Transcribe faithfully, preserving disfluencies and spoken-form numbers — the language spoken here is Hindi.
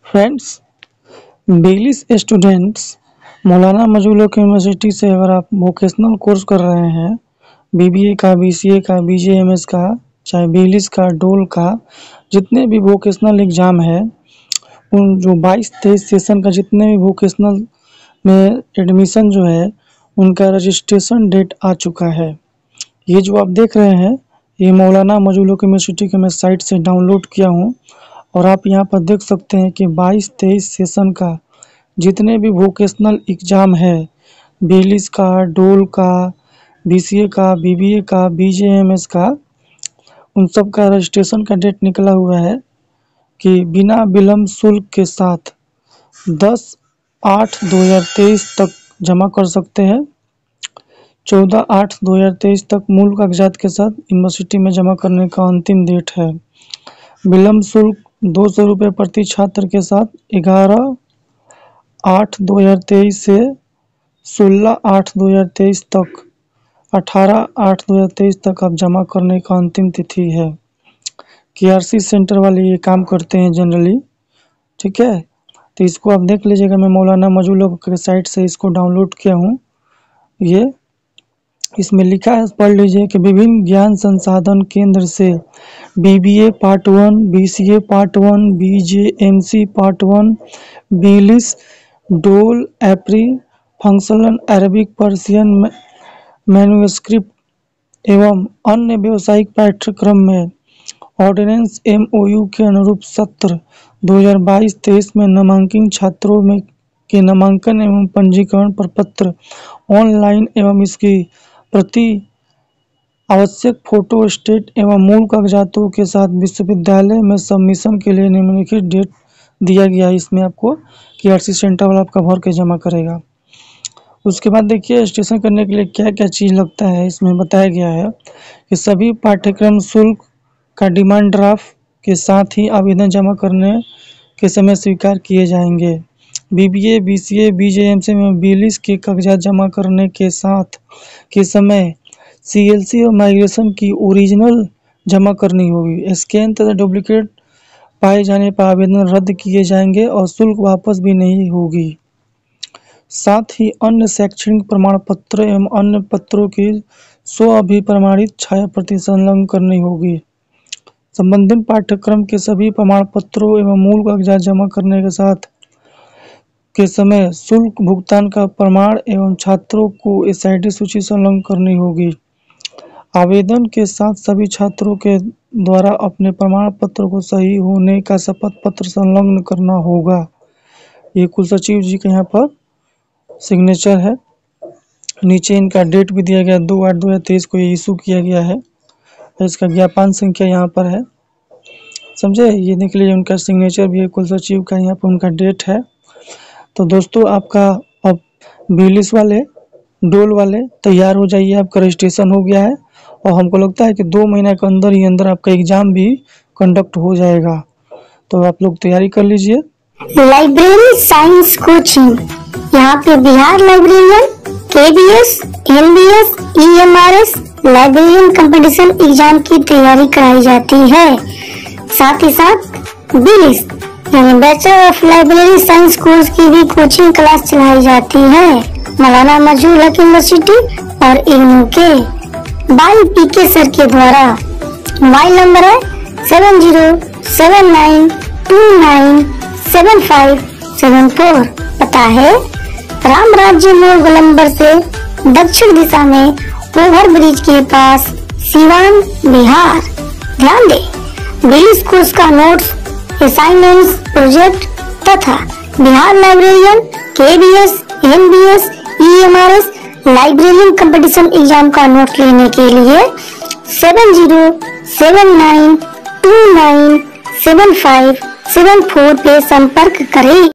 फ्रेंड्स, बिजली स्टूडेंट्स मौलाना मजूल हक यूनिवर्सिटी से अगर आप वोकेशनल कोर्स कर रहे हैं, बीबीए का, बीसीए का, बीजेएमएस का, चाहे बिजली का, डोल का, जितने भी वोकेशनल एग्ज़ाम है, उन जो बाईस तेईस सेशन का जितने भी वोकेशनल में एडमिशन जो है, उनका रजिस्ट्रेशन डेट आ चुका है। ये जो आप देख रहे हैं, ये मौलाना मजूल हक यूनिवर्सिटी के मैं साइट से डाउनलोड किया हूँ और आप यहाँ पर देख सकते हैं कि बाईस तेईस सेशन का जितने भी वोकेशनल एग्ज़ाम है, बिजली का, डोल का, बीसीए का, बीबीए का, बीजेएमएस का, उन सब का रजिस्ट्रेशन का डेट निकला हुआ है कि बिना विलम्ब शुल्क के साथ दस आठ दो हज़ार तेईस तक जमा कर सकते हैं। चौदह आठ दो हज़ार तेईस तक मूल कागजात के साथ यूनिवर्सिटी में जमा करने का अंतिम डेट है। विलम्ब शुल्क दो सौ रुपये प्रति छात्र के साथ ग्यारह आठ दो हज़ार तेईस से सोलह आठ दो हज़ार तेईस तक अठारह आठ दो हज़ार तेईस तक आप जमा करने का अंतिम तिथि है। केआरसी सेंटर वाले ये काम करते हैं जनरली, ठीक है। तो इसको आप देख लीजिएगा, मैं मौलाना मजूल हक के साइट से इसको डाउनलोड किया हूँ। ये इसमें लिखा है, पढ़ लीजिए कि विभिन्न ज्ञान संसाधन केंद्र से BBA part one, BCA part one, BJMC part one, BLIS, डोल, एप्री, फंक्शनल अरबिक, पर्शियन मैन्युस्क्रिप्ट एवं अन्य व्यावसायिक पाठ्यक्रम में ऑर्डिनेंस एमओयू के अनुरूप सत्र दो हज़ार बाईस तेईस में नामांकित छात्रों में के नामांकन एवं पंजीकरण प्रपत्र ऑनलाइन एवं इसकी प्रति आवश्यक फोटो स्टेट एवं मूल कागजातों के साथ विश्वविद्यालय में सबमिशन के लिए निम्नलिखित डेट दिया गया है। इसमें आपको केआरसी सेंटर वाला आपका भर के जमा करेगा। उसके बाद देखिए रजिस्ट्रेशन करने के लिए क्या क्या चीज़ लगता है। इसमें बताया गया है कि सभी पाठ्यक्रम शुल्क का डिमांड ड्राफ्ट के साथ ही आवेदन जमा करने के समय स्वीकार किए जाएंगे। बीबीए, बीसीए, बीजेएमसी में बिलिस के कागजात जमा करने के साथ के समय सीएलसी और माइग्रेशन की ओरिजिनल जमा करनी होगी। स्कैन तथा डुप्लीकेट पाए जाने पर आवेदन रद्द किए जाएंगे और शुल्क वापस भी नहीं होगी। साथ ही अन्य शैक्षणिक प्रमाण पत्र एवं अन्य पत्रों की स्व अभिप्रमाणित छाया प्रति संलग्न करनी होगी। संबंधित पाठ्यक्रम के सभी प्रमाण पत्रों एवं मूल कागजात जमा करने के साथ के समय शुल्क भुगतान का प्रमाण एवं छात्रों को एसआईडी सूची संलग्न करनी होगी। आवेदन के साथ सभी छात्रों के द्वारा अपने प्रमाण पत्र को सही होने का शपथ पत्र संलग्न करना होगा। ये कुल सचिव जी का यहाँ पर सिग्नेचर है। नीचे इनका डेट भी दिया गया, दो आठ दो हज़ार तेईस को ये इशू किया गया है। इसका ज्ञापन संख्या यहाँ पर है, समझे। ये देख लीजिए उनका सिग्नेचर भी है, कुल सचिव का यहाँ पर उनका डेट है। तो दोस्तों आपका अब बिलिस वाले, डोल वाले तैयार हो जाइए, आपका रजिस्ट्रेशन हो गया है और हमको लगता है कि दो महीने के अंदर ही अंदर आपका एग्जाम भी कंडक्ट हो जाएगा। तो आप लोग तैयारी कर लीजिए। लाइब्रेरी साइंस कोचिंग, यहाँ पे Bihar librarian, KBS, NBS, EMRS, librarian competition exam की तैयारी कराई जाती है। साथ ही साथ बिलिस यानी bachelor of library science course की भी कोचिंग क्लास चलाई जाती है मौलाना मजूल हक यूनिवर्सिटी और इग्नू के बाई पीके सर के द्वारा। मोबाइल नंबर है seven zero seven nine two nine seven five seven four. पता है राम राज्य मोड़ गोलंबर से दक्षिण दिशा में ओवर ब्रिज के पास, सिवान, बिहार। ध्यान दे, बिलिस कोर्स का नोट्स, असाइनमेंट्स, प्रोजेक्ट तथा Bihar librarian, KBS, NBS, EMRS, librarian competition exam का नोट लेने के लिए seven zero seven nine two nine seven five seven four पे संपर्क करें।